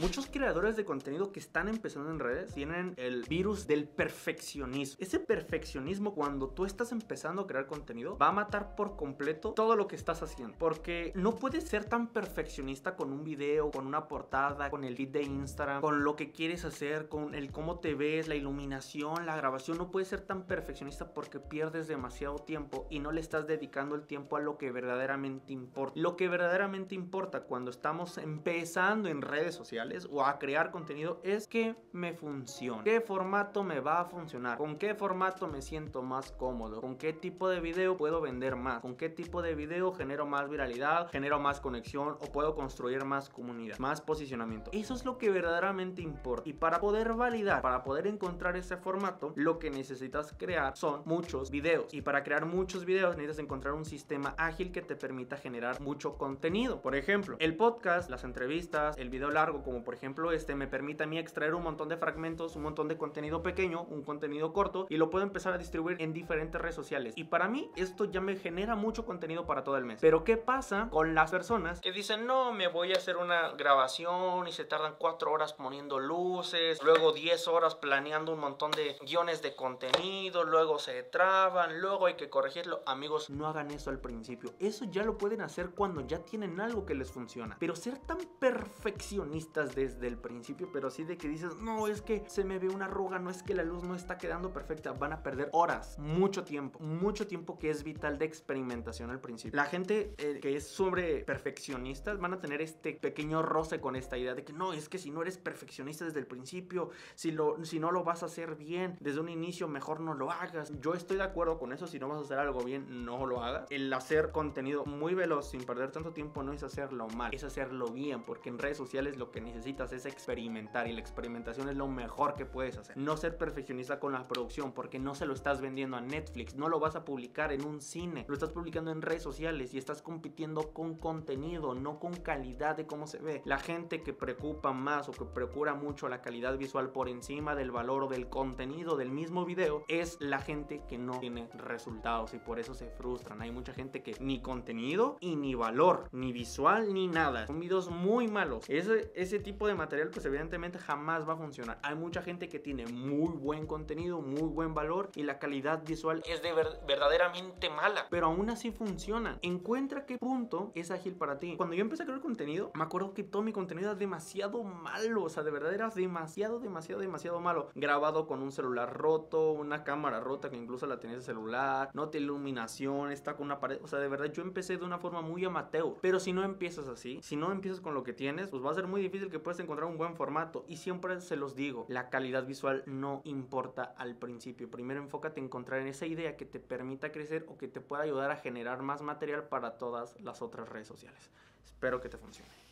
Muchos creadores de contenido que están empezando en redes tienen el virus del perfeccionismo. Ese perfeccionismo, cuando tú estás empezando a crear contenido, va a matar por completo todo lo que estás haciendo, porque no puedes ser tan perfeccionista con un video, con una portada, con el feed de Instagram, con lo que quieres hacer, con el cómo te ves, la iluminación, la grabación. No puedes ser tan perfeccionista porque pierdes demasiado tiempo y no le estás dedicando el tiempo a lo que verdaderamente importa. Lo que verdaderamente importa cuando estamos empezando en redes sociales o a crear contenido es que me funcione, qué formato me va a funcionar, con qué formato me siento más cómodo, con qué tipo de video puedo vender más, con qué tipo de video genero más viralidad, genero más conexión o puedo construir más comunidad, más posicionamiento. Eso es lo que verdaderamente importa. Y para poder validar, para poder encontrar ese formato, lo que necesitas crear son muchos videos. Y para crear muchos videos necesitas encontrar un sistema ágil que te permita generar mucho contenido. Por ejemplo, el podcast, las entrevistas, el video largo, como por ejemplo me permite a mí extraer un montón de fragmentos, un montón de contenido pequeño, un contenido corto, y lo puedo empezar a distribuir en diferentes redes sociales. Y para mí esto ya me genera mucho contenido para todo el mes. Pero ¿qué pasa con las personas que dicen, no, me voy a hacer una grabación y se tardan 4 horas poniendo luces, luego 10 horas planeando un montón de guiones de contenido, luego se traban, luego hay que corregirlo? Amigos, no hagan eso al principio. Eso ya lo pueden hacer cuando ya tienen algo que les funciona. Pero ser tan perfeccionistas desde el principio, pero así de que dices, no, es que se me ve una arruga, no es que la luz no está quedando perfecta, van a perder horas, mucho tiempo que es vital de experimentación al principio. La gente que es sobre perfeccionistas van a tener este pequeño roce con esta idea de que no, es que si no eres perfeccionista desde el principio, si no lo vas a hacer bien desde un inicio, mejor no lo hagas. Yo estoy de acuerdo con eso. Si no vas a hacer algo bien, no lo hagas. El hacer contenido muy veloz sin perder tanto tiempo no es hacerlo mal, es hacerlo bien, porque en redes sociales lo que necesitas es experimentar y la experimentación es lo mejor que puedes hacer. No ser perfeccionista con la producción, porque no se lo estás vendiendo a Netflix, no lo vas a publicar en un cine, lo estás publicando en redes sociales y estás compitiendo con contenido, no con calidad de cómo se ve. La gente que preocupa más o que procura mucho la calidad visual por encima del valor o del contenido del mismo video es la gente que no tiene resultados y por eso se frustran. Hay mucha gente que ni contenido y ni valor, ni visual ni nada. Son videos muy malos. Ese tipo de material pues evidentemente jamás va a funcionar. Hay mucha gente que tiene muy buen contenido, muy buen valor y la calidad visual es verdaderamente mala, pero aún así funciona. Encuentra qué punto es ágil para ti. Cuando yo empecé a crear contenido, me acuerdo que todo mi contenido era demasiado malo. O sea, de verdad era demasiado malo. Grabado con un celular roto, una cámara rota que incluso la tenía de celular, no tiene iluminación, está con una pared. O sea, de verdad yo empecé de una forma muy amateur. Pero si no empiezas así, si no empiezas con lo que tienes, pues va a ser muy difícil que puedas encontrar un buen formato. Y siempre se los digo, la calidad visual no importa al principio. Primero enfócate en encontrar en esa idea que te permita crecer o que te pueda ayudar a generar más material para todas las otras redes sociales. Espero que te funcione.